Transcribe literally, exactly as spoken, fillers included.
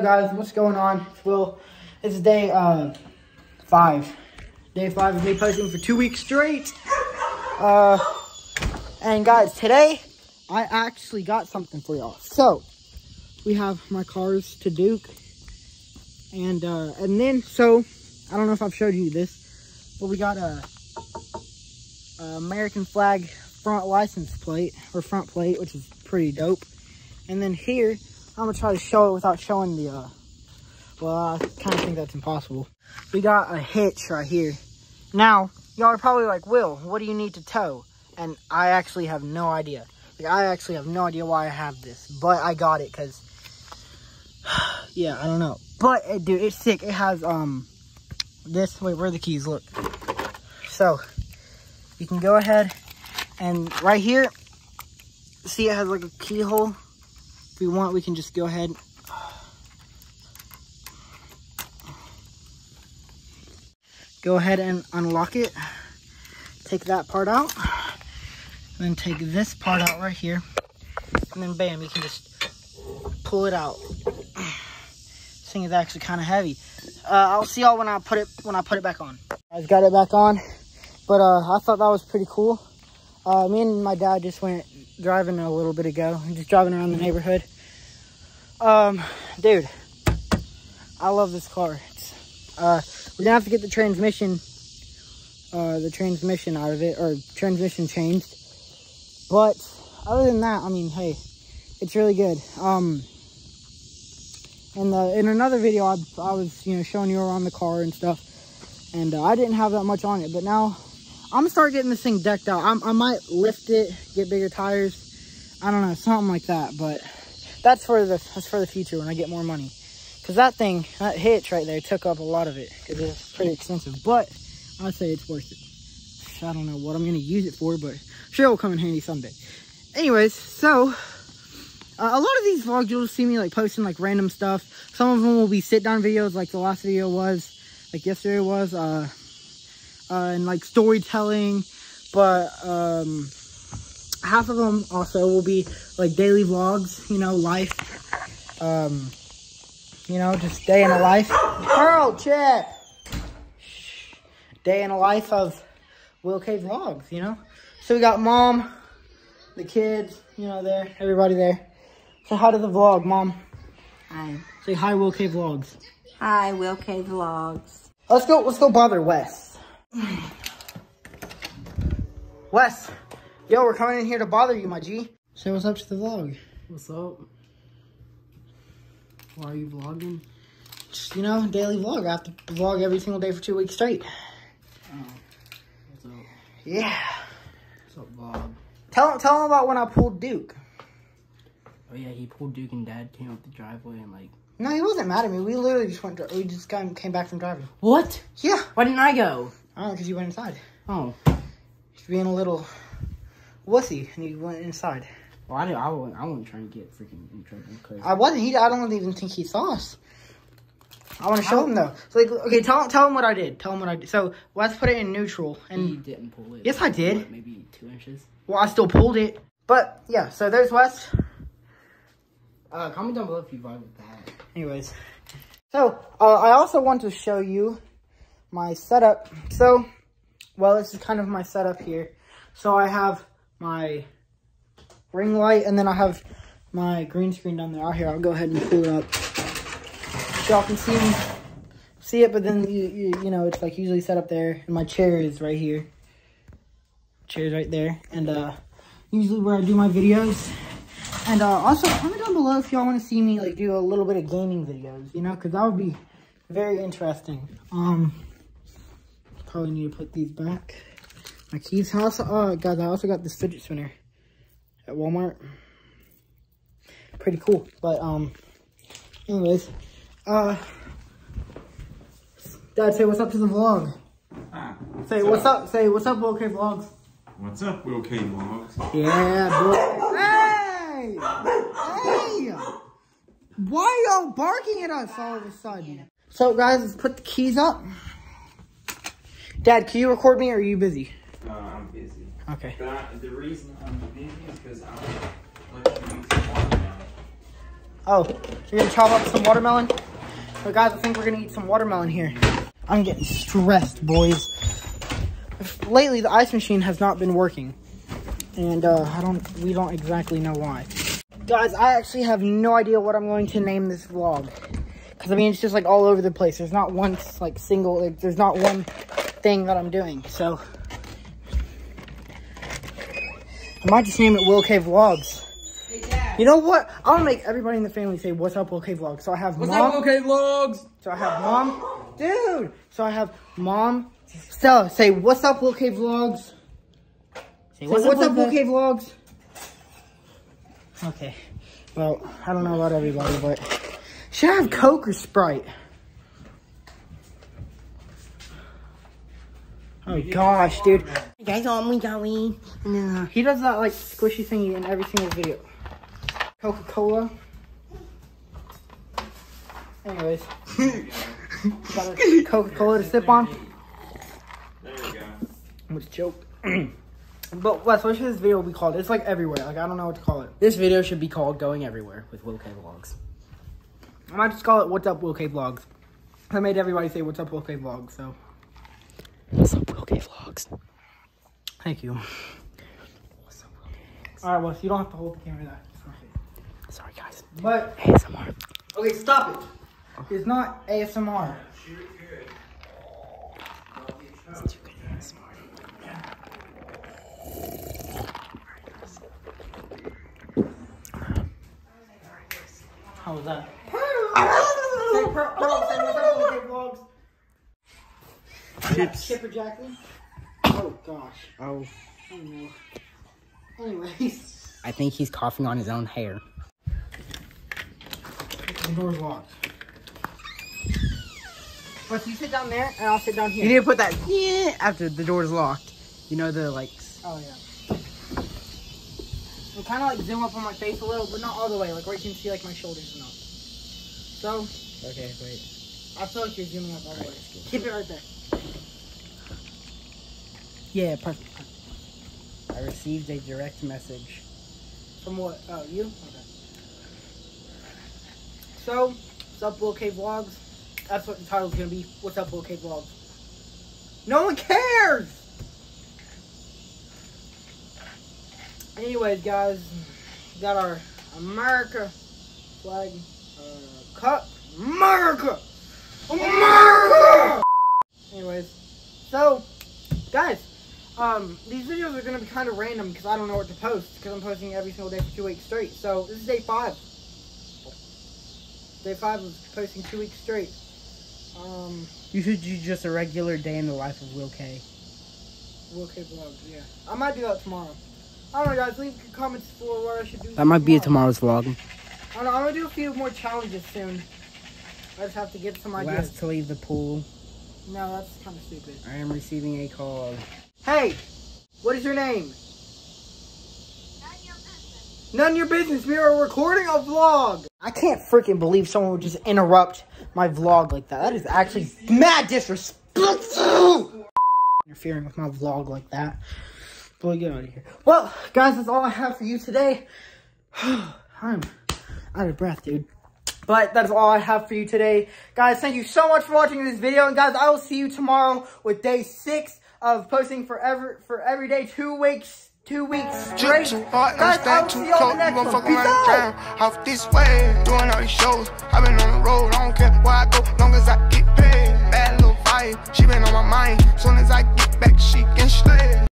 guys, what's going on? It's Will. This is day uh, five. Day five of me posting for two weeks straight. Uh, and guys, today I actually got something for y'all. So we have my cars to Duke, and uh, and then so I don't know if I've showed you this, but we got a, a American flag front license plate or front plate, which is pretty dope. And then here I'm gonna try to show it without showing the. Uh, well, I kind of think that's impossible. We got a hitch right here. Now y'all are probably like, Will, what do you need to tow? And I actually have no idea. Like, I actually have no idea why I have this, but I got it because, yeah, I don't know. But, it, dude, it's sick. It has, um, this, wait, where are the keys? Look. So, you can go ahead and right here, see it has like a keyhole. If we want, we can just go ahead. Go ahead and unlock it. Take that part out. And then take this part out right here. And then bam, you can just pull it out. This thing is actually kind of heavy. Uh, I'll see y'all when I put it when I put it back on. I've got it back on. But uh, I thought that was pretty cool. Uh, me and my dad just went driving a little bit ago. Just driving around the neighborhood. Um, dude, I love this car. It's, uh, we're gonna have to get the transmission, uh, the transmission out of it, or transmission changed. But other than that, I mean, hey, it's really good. Um, and uh, in another video, I, I was, you know, showing you around the car and stuff, and uh, I didn't have that much on it. But now I'm gonna start getting this thing decked out. I'm, I might lift it, get bigger tires. I don't know, something like that. But that's for the that's for the future when I get more money. Cause that thing, that hitch right there, took up a lot of it. Cause it's pretty expensive, but I'd say it's worth it. I don't know what I'm gonna use it for, but I'm sure it'll come in handy someday. Anyways, so uh, a lot of these vlogs you'll see me like posting like random stuff. Some of them will be sit down videos, like the last video was, like yesterday was, uh, uh, and like storytelling. But um, half of them also will be like daily vlogs, you know, life. Um, You know, just day in a life. Pearl, chip. Day in a life of Will K Vlogs, you know. So we got mom, the kids, you know, there, everybody there. Say hi to the vlog, mom. Hi. Say hi, Will K Vlogs. Hi, Will K Vlogs. Let's go. Let's go bother Wes. Wes, yo, we're coming in here to bother you, my G. Say what's up to the vlog. What's up? Why are you vlogging? Just, you know, daily vlog. I have to vlog every single day for two weeks straight. Oh, what's up? Yeah. What's up, Bob? Tell him, tell him about when I pulled Duke. Oh yeah, he pulled Duke and Dad came up the driveway and like. No, he wasn't mad at me. We literally just went. We just got, came back from driving. What? Yeah. Why didn't I go? I don't know, because you went inside. Oh. Just being a little wussy, and you went inside. Well, I didn't. I wasn't. I wasn't trying to get freaking in trouble. Cause I wasn't. He. I don't even think he saw us. I want to show him though. So like, okay, tell tell him what I did. Tell him what I did. So let's put it in neutral. And he didn't pull it. Yes, I did. What, maybe two inches. Well, I still pulled it. But yeah, so there's Wes. Uh, comment down below if you vibe with that. Anyways, so uh, I also want to show you my setup. So, well, this is kind of my setup here. So I have my ring light, and then I have my green screen down there. Out here, I'll go ahead and pull it up. So y'all can see see it, but then you, you you know it's like usually set up there, and my chair is right here. Chair's right there, and uh, usually where I do my videos. And uh, also comment down below if y'all want to see me like do a little bit of gaming videos, you know, because that would be very interesting. Um, probably need to put these back. My keys. Also, uh, guys, I also got this fidget spinner at Walmart. Pretty cool. But um anyways, uh Dad, say what's up to the vlog. Ah, Say what's up? up say what's up, Will K Vlogs. What's up, Will K Vlogs? Yeah, boy. Hey! Hey! Why y'all barking at us all of a sudden? So guys, let's put the keys up. Dad, can you record me or are you busy? Uh, I'm busy. Okay. But I, the reason I'm busy is because I'm let you use the water now. Oh, you're gonna chop up some watermelon? So guys, I think we're gonna eat some watermelon here. I'm getting stressed, boys. Lately, the ice machine has not been working. And uh, I don't, we don't exactly know why. Guys, I actually have no idea what I'm going to name this vlog. Because, I mean, it's just, like, all over the place. There's not one, like, single, like, there's not one thing that I'm doing. So, I might just name it Will K Vlogs. Hey, Dad. You know what? I'm going to make everybody in the family say, what's up, Will K Vlogs? So, I have What's mom. up, Will K Vlogs? So, I have mom. Dude! So, I have mom. Stella, say, what's up, Will K Vlogs? Say, what's, what's up, Will K Vlogs? Okay. Well, I don't know about everybody, but should I have Coke or Sprite? Oh gosh, dude. You guys want me going? No, he does that like squishy thingy in every single video. Coca-Cola. Anyways. Got a Coca-Cola to sip on. There we go. What's a joke? But Wes, what should this video be called? It's like everywhere. Like I don't know what to call it. This video should be called Going Everywhere with Will K Vlogs. I might just call it What's Up Will K Vlogs. I made everybody say What's Up Will K Vlogs, so. What's up, Will K Vlogs? Thank you. What's up, Will K Vlogs? Alright, Wes, you don't have to hold the camera that. Sorry, guys. But, A S M R. okay, stop it. It's not A S M R. It's too good A S M R. How was that? Say, Pearl, Pearl, say What's Up Will K Vlogs. Chips. Chipper Jackley? Oh gosh. Oh. Oh no. Anyways. I think he's coughing on his own hair. The door's locked. But you sit down there and I'll sit down here. You need to put that yeah after the door's locked. You know the like. Oh yeah. And kind of like zoom up on my face a little, but not all the way. Like where you can see like my shoulders and all. So. Okay, wait. I feel like you're zooming up all the way. Right, Keep it right there. Yeah, perfect. I received a direct message. From what? Oh, you? Okay. So, what's up, Will K Vlogs? That's what the title's gonna be. What's up, Will K Vlogs? No one cares! Anyways, guys, we got our America flag uh, cup. America! America! Anyways, so, guys, um, these videos are gonna be kind of random because I don't know what to post because I'm posting every single day for two weeks straight. So this is day five. Day five of posting two weeks straight. Um, You should do just a regular day in the life of Will K. Will K Vlogs, yeah. I might do that tomorrow. I don't know, guys. Leave comments for what I should do. That might be a tomorrow. tomorrow's vlog. I don't know. I'm gonna do a few more challenges soon. I just have to get some ideas. Last to leave the pool. No, that's kind of stupid. I am receiving a call. Hey, what is your name? None of your business. None of your business. We are recording a vlog. I can't freaking believe someone would just interrupt my vlog like that. That is actually mad disrespectful. Interfering with my vlog like that. Boy, get out of here. Well, guys, that's all I have for you today. I'm out of breath, dude. But that's all I have for you today. Guys, thank you so much for watching this video. And guys, I will see you tomorrow with day six of posting forever for every day, two weeks, two weeks straight. Too hard, Guys, I will too see you on cold. the next You one. gon' fuck Peace around out. drown off this way, doing all these shows. I've been on the road, I don't care where I go, long as I get paid. Bad little vibe, she been on my mind. Soon as I get back, she can slay.